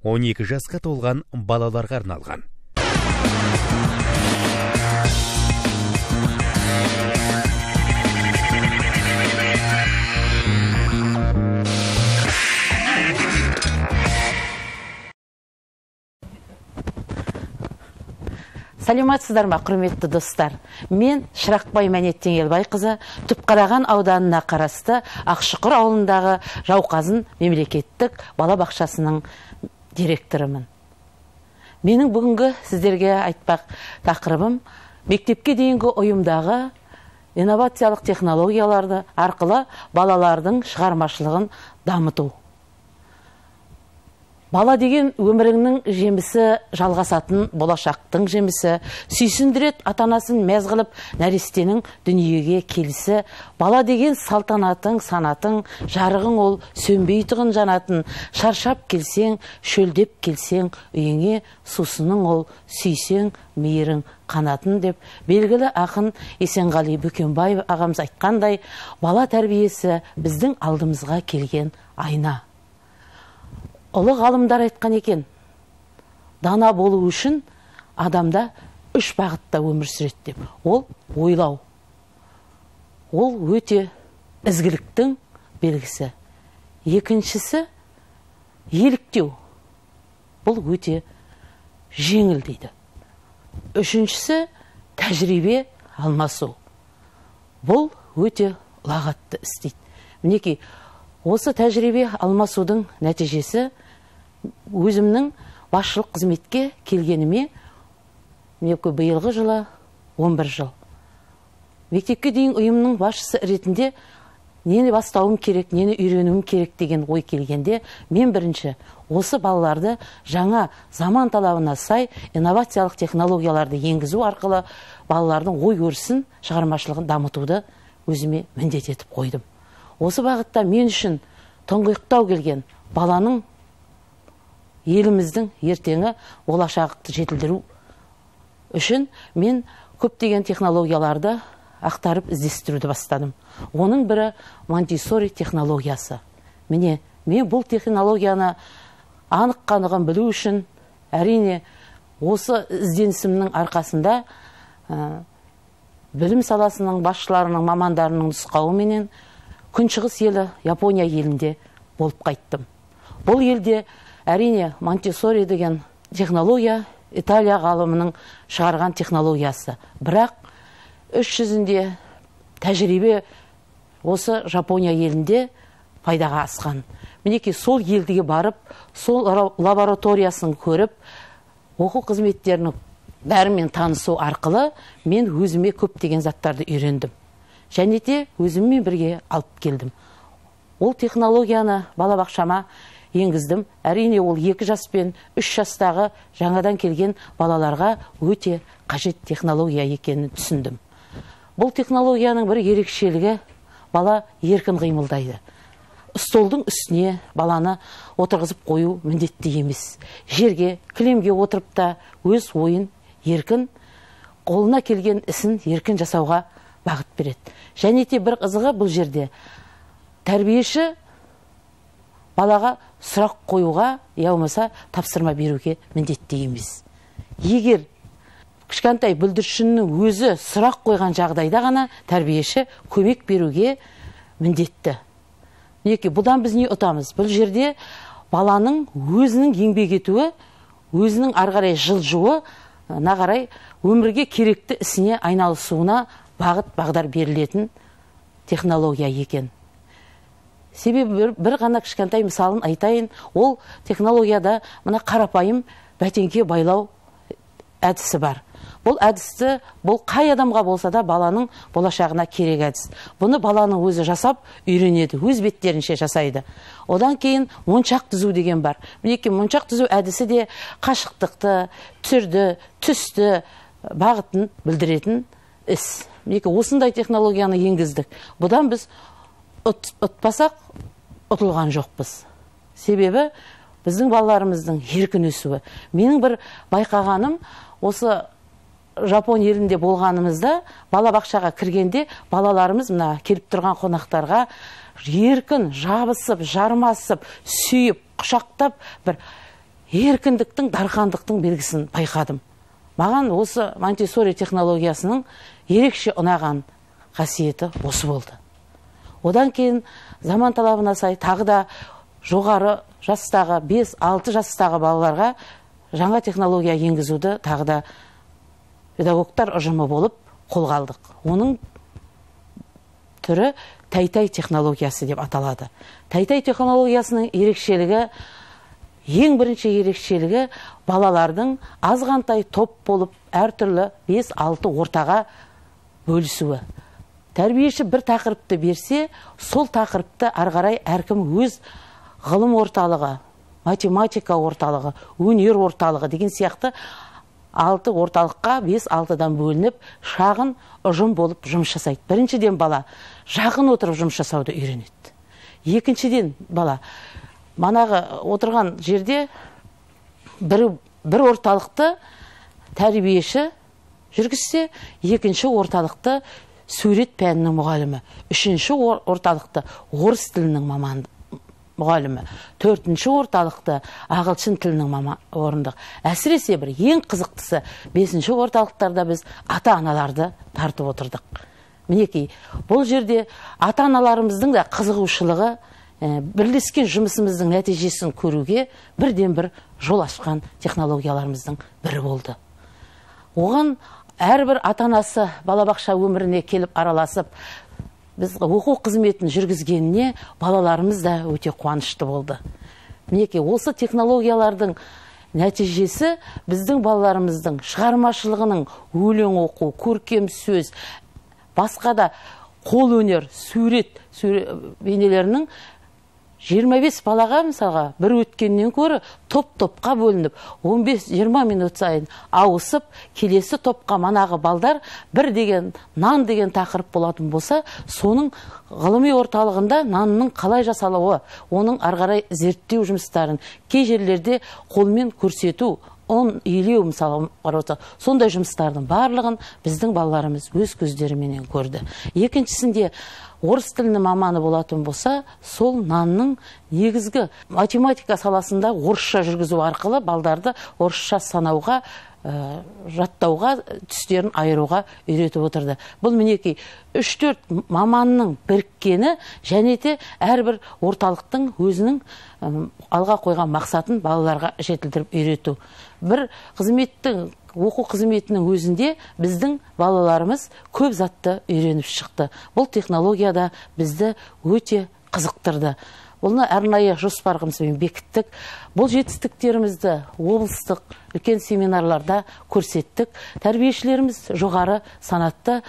12 жасқа толған балаларға арналған. Саламатсыздар ма, құрметті достар? Мен Шырақбай Мәнеттен Елбайқызы, Түпқараған ауданына қарасты Ақшұқыр ауылындағы Жауқазын мемлекеттік балабақшасының директорымын. Менің бүгінгі сіздерге айтпақ тақырыбым мектепке дейінгі ұйымдағы инновациялық технологияларды арқылы балалардың шығармашылығын дамыту. Бала деген өміріңнің жемісі, жалғасатын болашақтың жемісі, сүйсіндірет атанасын мәз қылып нәрестенің дүниеге келісі. Бала деген салтанатың, санатың, жарығың ол сөнбейтұғын жанатын. Шаршап келсең, шөлдеп келсең, үйіңе сусының ол сүйсең, мейірің қанатын деп белгілі ақын Есенғали Бөкенбаев ағамыз айтқандай, бала тәрбиесі біздің алдымызға келген айна. Ұлы ғалымдар айтқан екен, дана болу үшін адамда 3 бағытта өмір сүреді деп. Ол ойлау. Ол өте ізгіліктің белгісі. Екіншісі еліктеу. Бұл өте жеңіл дейді. Үшіншісі тәжірибе алмасу. Бұл өте лағатты істейді. Мінекей, осы тәжірибе алмасудың нәтижесі өзімнің басшылық қызметке келгеніме биылғы жылы 11 жыл. Мектепке дейін ұйымның басшысы ретінде нені бастауым керек, нені үйренуім керек деген ой келгенде, мен бірінші осы балаларды жаңа заман талабына сай инновациялық технологияларды енгізу арқылы балалардың ой өрісін, шығармашылығын дамытуды өзіме міндет етіп қойдым. Осы бағытта мен үшін тұңғиықтау келген баланың, еліміздің ертеңі болашақты жетілдіру үшін мен көптеген технологияларды ақтарып іздестіруді бастадым. Оның бірі Монтессори технологиясы. Міне, мен бұл технологияны анық-қанығын білу үшін, әрине, осы ізденісімнің арқасында білім саласының басшыларының, мамандарының нұсқауыменен Күншығыс елі, Япония елінде болып қайттым. Бұл елде әрине Монтессори деген технология Италия ғалымының шығарған технологиясы. Бірақ 300-інде тәжірибе осы Жапония елінде пайдаға асқан. Мінекей сол елдіге барып, сол лабораториясын көріп, оқу қызметтерінің бәрімен танысу арқылы мен өзіме көптеген заттарды үйрендім. Және де өзіммен бірге алып келдім. Ол технологияны балабақшама енгіздім. Әрине ол 2 жас пен 3 жастағы жаңадан келген балаларға өте қажет технология екенін түсіндім. Бұл технологияның бір ерекшелігі бала еркін қимылдайды. Столдың үстіне баланы отырғызып қою міндетті емес. Жерге, кілемге отырып та өз ойын еркін, қолына келген ісін еркін жасауға бағыт береді. Және де бір қызығы бұл жерде тәрбиеші балаға сұрақ қоюға, яумаса тапсырма беруге міндетті емес. Егер кішкентай бүлдіршіннің өзі сұрақ қойған жағдайда ғана тәрбиеші көмек беруге міндетті. Неке, бұдан біз не ұтамыз? Бұл жерде баланың өзінің еңбек етуі, өзінің арғарай жылжуы, нағарай өмірге керекті ісіне айналысуына бағыт бағдар берілетін технология екен. Себебі бір ғана кішкентай мысалын айтайын, ол технологияда мына қарапайым бәтеңке байлау әдісі бар. Бұл әдісті, бұл қай адамға болса да баланың болашағына керек әдіс. Бұны баланың өзі жасап үйренеді, өз беттерінше жасайды. Одан кейін моншақ түзу деген бар. Мінекей моншақ түзу әдісі де қашықтықты, түрді, түсті, бағытын білдіретін іс. Мінекей осындай технологияны енгіздік. Бұдан біз ұтпасақ, ұтылған жоқпыз. Себебі біздің балаларымыздың еркін өсуі. Менің бір байқағаным, осы Жапон елінде болғанымызда, балабақшаға кіргенде балаларымыз мына келіп тұрған қонақтарға еркін, жабысып, жармасып, сүйіп, құшақтап, бір еркіндіктің, дархандықтың белгісін байқадым. Маған осы Монтессори технологиясының ерекше ұнаған қасиеті осы болды. Одан кейін заман талабына сай тағы да жоғары жастағы 5-6 жастағы балаларға жаңа технология енгізуді тағы да педагогтар ұжымы болып қолға алдық. Оның түрі Тәй-Тәй технологиясы деп аталады. Тәй-Тәй технологиясының ерекшелігі, ең бірінші ерекшелігі балалардың азғантай топ болып әртүрлі 5-6 ортаға бөлісуі. Тәрбиеші бір тақырыпты берсе, сол тақырыпты арғарай әркім өз ғылым орталығы, математика орталығы, өнер орталығы деген сияқты 6 орталыққа 5-6-дан бөлініп, шағын ұжым болып жұмыс жасайды. Біріншіден бала жақын отырып жұмыс жасауды үйренеді. Екіншіден бала манағы отырған жерде бір орталықты тәрбиеші жүргізсе, екінші орталықты сурет пәнінің мұғалімі, үшінші орталықты орыс тілінің мұғалімі, төртінші орталықты ағылшын тілінің орындық. Әсіресе бір ең қызықтысы 5-ші орталықтарда біз ата-аналарды тартып отырдық. Мінекей, бұл жерде ата-аналарымыздың да қызығушылығы, бірлескен жұмысымыздың нәтижесін көруге бірден-бір жол ашқан технологияларымыздың бірі болды. Оған әрбір ата-анасы балабақша өміріне келіп араласып, біз оқу қызметін жүргізгеніне балаларымыз да өте қуанышты болды. Мінекей, осы технологиялардың нәтижесі біздің балаларымыздың шығармашылығының өлең оқу, көркем сөз, басқа да қол өнер, сурет бейнелерінің 25 балаға мысалға бір өткеннен көрі топ-топқа бөлініп, 15-20 минут сайын ауысып, келесі топқа манағы балдар бір деген, нан деген тақырып болатын болса, соның ғылыми орталығында нанның қалай жасалуы, оның арғарай зерттеу жұмыстарын, кей жерлерде қолмен көрсету, он илеу мысалы, сондай жұмыстардың барлығын біздің балаларымыз өз көздеріменен көрді. Екіншісінде орыс тілінің маманы болатын болса, сол нанның негізгі математика саласында орысша жүргізу арқылы балдарды орысша санауға, жаттауға, түстерін айыруға үйретіп отырды. Бұл мінекей 3-4 маманның біріккені және де әрбір орталықтың өзінің алға қойған мақсатын балаларға жетілдіріп үйрету. Бір қызметтің, оқу қызметінің өзінде біздің балаларымыз көп затты үйреніп шықты. Бұл технологияда бізді өте қызықтырды. Бұны арнайы жоспарымызбен бекіттік. Бұл жетістіктерімізді облыстық үлкен семинарларда көрсеттік. Тәрбиешілеріміз жоғары санатты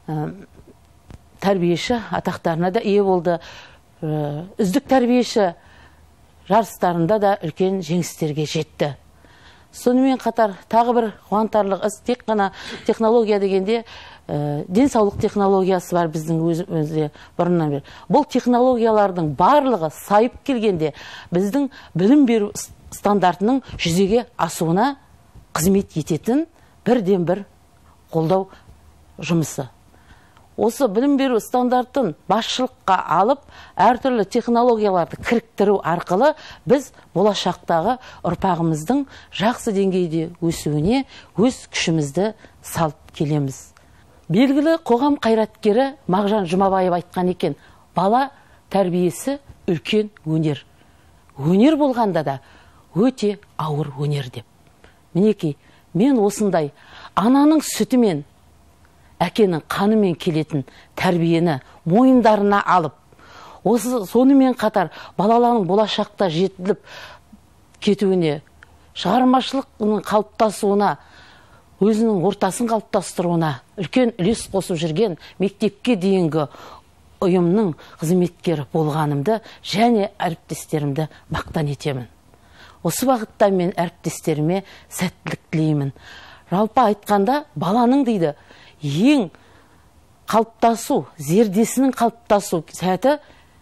тәрбиеші атақтарына да ие болды. Үздік тәрбиеші жарыстарында да үлкен жеңістерге жетті. Сонымен қатар тағы бір қуантарлық іс, тек қана технология дегенде денсаулық технологиясы бар біздің өзімізде бұрыннан бері. Бұл технологиялардың барлығы сайып келгенде біздің білім беру стандартының жүзеге асуына қызмет ететін бірден-бір қолдау жұмысы. Осы білім беру стандартын басшылыққа алып, әртүрлі технологияларды кіріктіру арқылы біз болашақтағы ұрпағымыздың жақсы деңгейде өсуіне өз күшімізді салып келеміз. Белгілі қоғам қайраткері Мағжан Жұмабаев айтқан екен, бала тәрбиесі үлкен өнер. Өнер болғанда да өте ауыр өнер деп. Мінекей, мен осындай ананың сүтімен, әкенің қанымен келетін тәрбиені мойындарына алып, сонымен қатар балалардың болашақта жетіліп кетуіне, шығармашылықтың қалыптасуына, өзінің ортасын қалыптастыруына үлкен үлес қосып жүрген мектепке дейінгі ұйымның қызметкері болғанымды және әріптестерімді мақтан етемін. Осы бағытта мен әріптестеріме сәттілік тілеймін. Жалпы айтқанда, баланың дейді, ең қалыптасу, зердесінің қалыптасу сәті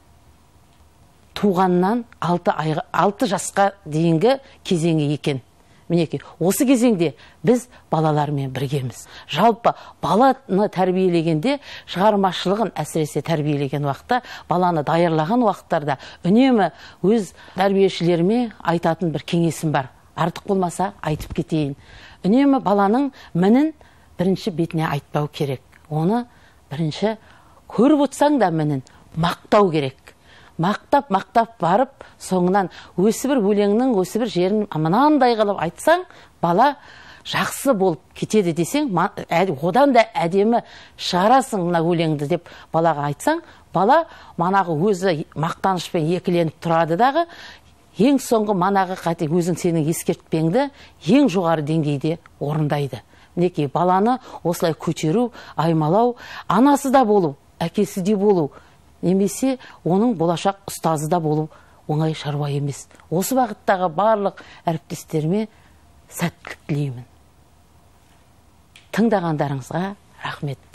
туғаннан 6 жасқа дейінгі кезеңі екен. Мінекей, осы кезеңде біз балалармен біргеміз. Жалпы баланы тәрбиелегенде, шығармашылығын әсіресе тәрбиелеген уақытта, баланы даярлаған уақыттарда үнемі өз тәрбиешілеріме айтатын бір кеңесім бар. артық болмаса айтып кетейін. Үнемі баланың мінін бірінші бетіне айтпау керек. Оны бірінші көріп отырсаң да мінін мақтау керек. Мақтап барып, соңынан өсі бір өлеңнің өсі бір жерін мынандай қылып айтсаң, бала жақсы болып кетеді десең, одан да әдемі шығарасың мына өлеңді деп балаға айтсаң, бала манағы өзі мақтанышпен екіленіп тұрады дағы, ең соңғы манағы қате өзің сенің ескертпеңді ең жоғары деңгейде орындайды. Мінекей баланы осылай көтеру, аймалау, анасы да болу, әкесі де болу, немесе оның болашақ ұстазы да болу оңай шаруа емес. Осы бағыттағы барлық әріптестеріме сәттілік тілеймін. Тыңдағандарыңызға рахмет.